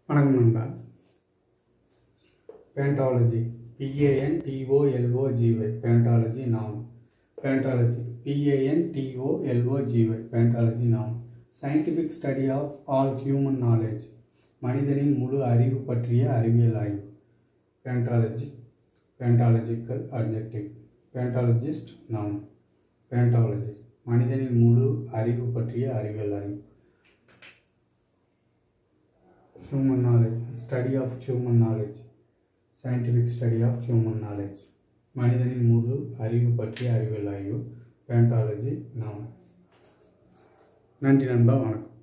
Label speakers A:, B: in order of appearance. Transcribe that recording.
A: வணக்கம் நண்பா. Paleontology, Pantology, Paleontology noun. Paleontology, Pantology, Paleontology noun. Scientific study of all human knowledge. மனிதனின் முழு அறிவு பற்றிய அறிவியல் ஆய்வு. Paleontology, Paleontological adjective. Paleontologist noun. Paleontology, மனிதனின் முழு அறிவு பற்றிய அறிவியல் ஆய்வு. Human knowledge, study of human knowledge, scientific study of human knowledge. மனிதனின் முழு அறிவு பற்றிய அறிவியல் ஆய்வு. Paleontology noun. நன்றி நண்பா, வணக்கம்.